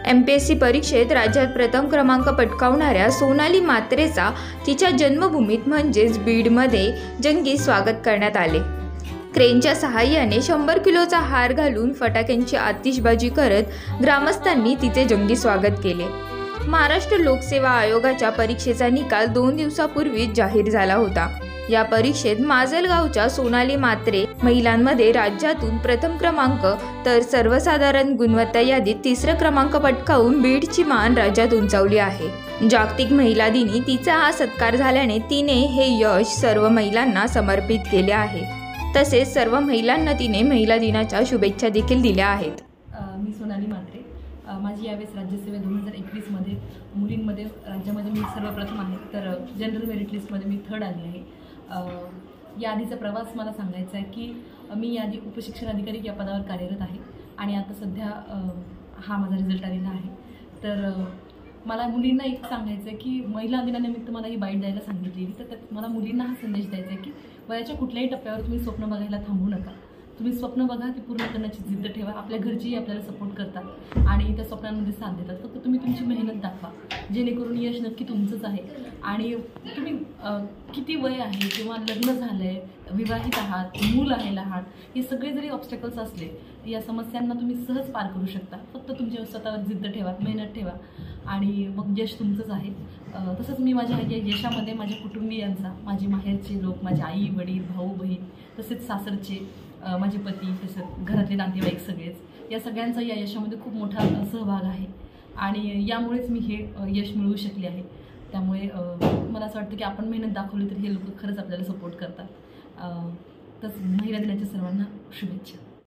MPSC परीक्षेत राज्यात प्रथम क्रमांक पटकावणाऱ्या सोनाली म्हात्रेचा तिच्या जन्मभूमीत म्हणजेच बीडमध्ये जंगी स्वागत करण्यात आले। क्रेनच्या सहाय्याने 100 किलोचा हार घालून फटाक्यांची आतिषबाजी करत ग्रामस्थांनी तिचे जंगी स्वागत केले। महाराष्ट्र लोकसेवा आयोगाच्या परीक्षेचा निकाल 2 दिवसापूर्वीच जाहीर झाला होता। या परीक्षेत माजलगावच्या सोनाली म्हात्रे महिलांमध्ये राज्यातून प्रथम क्रमांक तर सर्वसाधारण गुणवत्ता यादीत 3रा क्रमांक पटकावून बीडची मान राज्यात उंचावली आहे। जागतिक महिला दिनी तिचा हा सत्कार झाल्याने तिने हे यश सर्व महिलांना समर्पित केले आहे। तसेच सर्व महिलांना तिने महिला दिनाच्या शुभेच्छा देखील दिल्या आहेत। मी सोनाली म्हात्रे, माझी यावेळेस राज्यसेवा 2021 मध्ये मुलींमध्ये राज्यामध्ये मी सर्वप्रथम आहे, तर जनरल मेरिट लिस्टमध्ये मी 3rd आली आहे। या आधीचा प्रवास मला सांगायचा आहे की मी याआधी उपशिक्षण अधिकारी या पदावर कार्यरत आहे आणि आता सध्या हा माझा रिझल्ट आलेला आहे। तर मला मुलींना एक सांगायचं आहे की महिला दिनानिमित्त मला ही बाईट द्यायला सांगितलेली, तर त्यात मला मुलींना हा संदेश द्यायचा आहे की वयाच्या कुठल्याही टप्प्यावर तुम्ही स्वप्न बघायला थांबू नका। तुम्ही स्वप्न बघा, ती पूर्ण करण्याची जिद्द ठेवा। आपल्या घरचेही आपल्याला सपोर्ट करतात आणि त्या स्वप्नांमध्ये साथ देतात। फक्त तुम्ही तुमची मेहनत दाखवा, जेणेकरून यश नक्की तुमचंच आहे। आणि तुम्ही किती वय आहे किंवा लग्न झालं आहे, विवाहित आहात, मूल आहे लहान, हे सगळे जरी ऑब्स्टॅकल्स असले, या समस्यांना तुम्ही सहज पार करू शकता। फक्त तुमच्या स्वतःवर जिद्द ठेवा, मेहनत ठेवा आणि मग यश तुमचंच आहे। तसंच मी माझ्या या यशामध्ये माझ्या कुटुंबियांचा, माझे माहेरचे लोक, माझे आई वडील, भाऊ बहीण, तसेच सासरचे, माझे पती, तसेच घरातले नातेवाईक सगळेच, या सगळ्यांचा या यशामध्ये खूप मोठा सहभाग आहे आणि यामुळेच मी हे यश मिळवू शकले आहे। त्यामुळे मला असं वाटतं की आपण मेहनत दाखवली तर हे लोक खरंच आपल्याला सपोर्ट करतात। तसं महिला दिनाच्या सर्वांना शुभेच्छा।